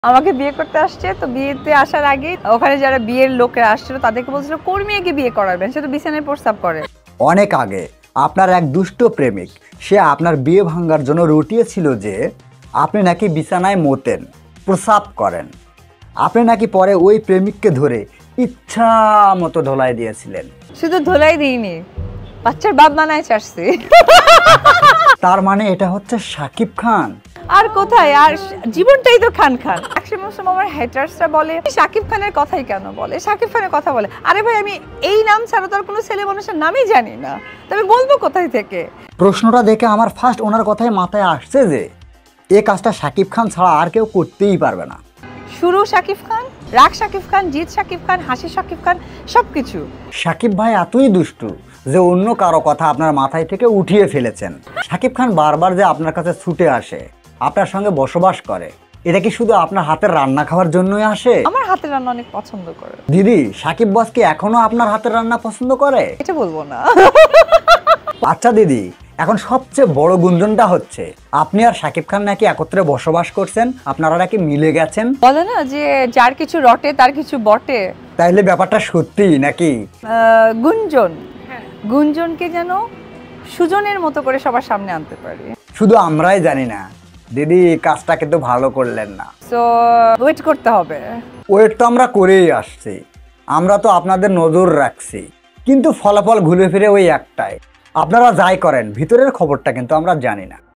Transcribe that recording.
আমাকে বিয়ে করতে আসছে, তো বিয়েতে আসার আগে ওখানে যারা বিয়ের লোকেরা আসছিল তাদেরকে বলছিল কর্মীকে বিয়ে করাবেন, সে তো বিছানায় প্রস্তাব করে। অনেক আগে আপনার এক দুষ্ট প্রেমিক সে আপনার বিয়ে ভাঙার জন্য রটিয়েছিল যে আপনি নাকি বিছানায় মোতেন, প্রস্রাব করেন। আপনি নাকি পরে ওই প্রেমিককে ধরে ইচ্ছা মতো ধোলাই দিয়েছিলেন। শুধু ধোলাই দিইনি, বাচ্চার বাপ বানায় চাচ্ছি। তার মানে এটা হচ্ছে শাকিব খান। আর কোথায়, আর জীবনটাই তো খান খান। একসময় আমার হেটার্সরা বলে শাকিব খানের কথাই কেন বলে, শাকিব খানের কথা বলে। আরে ভাই, আমি এই নাম ছাড়া তো আর কোনো ছেলে মানুষের নামই জানি না, তবে বলবো কোথায় থেকে। প্রশ্নটা দেখে আমার ফার্স্ট ওনার কথাই মাথায় আসছে যে এই কাজটা শাকিব খান ছাড়া আর কেউ করতেই পারবে না। শুরু শাকিব খান, রাগ শাকিব খান, জিৎ শাকিব খান, হাসি শাকিব খান, সবকিছু। শাকিব ভাই এতই দুষ্টু যে অন্য কারো কথা আপনার মাথায় থেকে উঠিয়ে ফেলেছেন। শাকিব খান বারবার যে আপনার কাছে ছুটে আসে, আপনার সঙ্গে বসবাস করে, এটা কি শুধু আপনার হাতের রান্না খাওয়ার জন্যই আসে? আমার হাতের রান্না অনেক পছন্দ করে। দিদি, শাকিব বস কি এখনো আপনার হাতের রান্না পছন্দ করে? এটা বলবো না। আচ্ছা দিদি, এখন সবচেয়ে বড় গুঞ্জনটা হচ্ছে আপনি আর শাকিব খান নাকি একত্রে বসবাস করছেন, আপনারা নাকি মিলে গেছেন। বলে না যে যার কিছু রটে তার কিছু বটে। তাইলে ব্যাপারটা সত্যি নাকি? গুঞ্জন, গুঞ্জনকে যেন সুজনের মতো করে সবার সামনে আনতে পারি। শুধু আমরাই জানি না দিদি, কাজটা কিন্তু ভালো করলেন না। সো ওয়েট করতে হবে। ওয়েট তো আমরা করেই আসছি, আমরা তো আপনাদের নজর রাখছি, কিন্তু ফলাফল ঘুরে ফিরে ওই একটাই। আপনারা যাই করেন ভিতরের খবরটা কিন্তু আমরা জানি না।